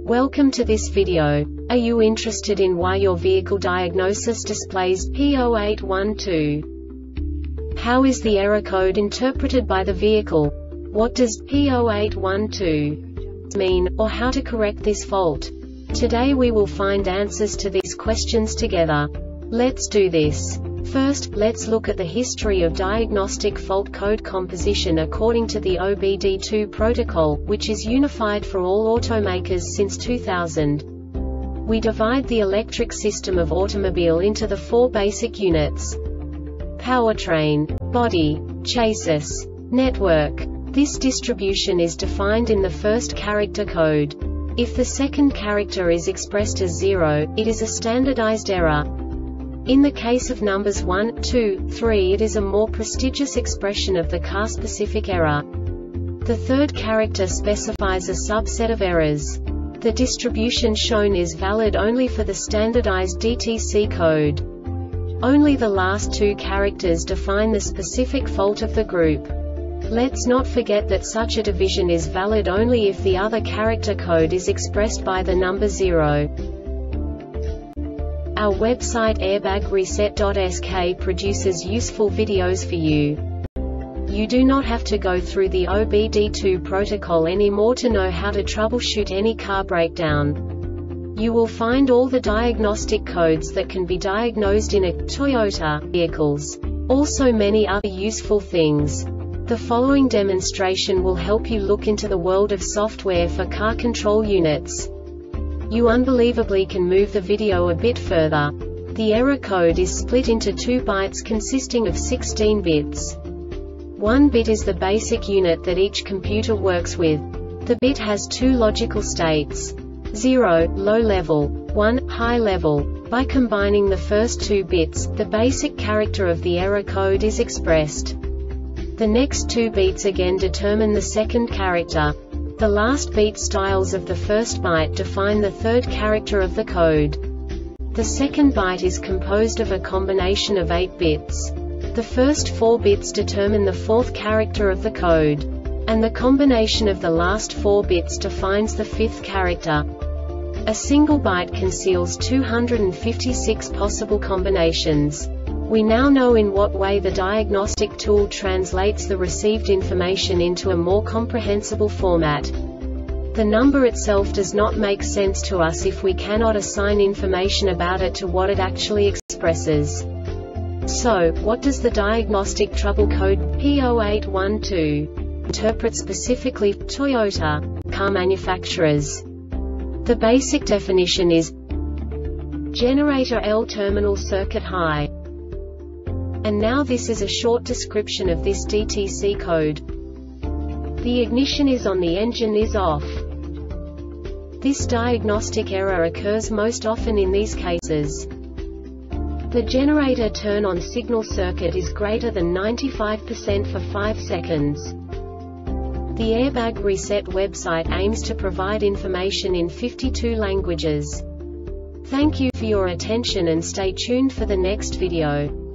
Welcome to this video. Are you interested in why your vehicle diagnosis displays P0812? How is the error code interpreted by the vehicle? What does P0812 mean, or how to correct this fault? Today we will find answers to these questions together. Let's do this. First, let's look at the history of diagnostic fault code composition according to the OBD2 protocol, which is unified for all automakers since 2000. We divide the electric system of automobile into the four basic units: powertrain, body, chassis, network. This distribution is defined in the first character code. If the second character is expressed as 0, it is a standardized error. In the case of numbers 1, 2, 3, it is a more prestigious expression of the car-specific error. The third character specifies a subset of errors. The distribution shown is valid only for the standardized DTC code. Only the last two characters define the specific fault of the group. Let's not forget that such a division is valid only if the other character code is expressed by the number 0. Our website airbagreset.sk produces useful videos for you. You do not have to go through the OBD2 protocol anymore to know how to troubleshoot any car breakdown. You will find all the diagnostic codes that can be diagnosed in a Toyota vehicles. Also many other useful things. The following demonstration will help you look into the world of software for car control units. You unbelievably can move the video a bit further. The error code is split into 2 bytes consisting of 16 bits. 1 bit is the basic unit that each computer works with. The bit has 2 logical states: 0, low level, 1, high level. By combining the first 2 bits, the basic character of the error code is expressed. The next 2 beats again determine the second character. The last beat styles of the first byte define the third character of the code. The second byte is composed of a combination of 8 bits. The first 4 bits determine the fourth character of the code. And the combination of the last 4 bits defines the fifth character. A single byte conceals 256 possible combinations. We now know in what way the diagnostic tool translates the received information into a more comprehensible format. The number itself does not make sense to us if we cannot assign information about it to what it actually expresses. So, what does the diagnostic trouble code P0812 interpret specifically for Toyota car manufacturers? The basic definition is generator L terminal circuit high. And now this is a short description of this DTC code. The ignition is on, the engine is off. This diagnostic error occurs most often in these cases. The generator turn-on signal circuit is greater than 95% for 5 seconds. The Airbag Reset website aims to provide information in 52 languages. Thank you for your attention and stay tuned for the next video.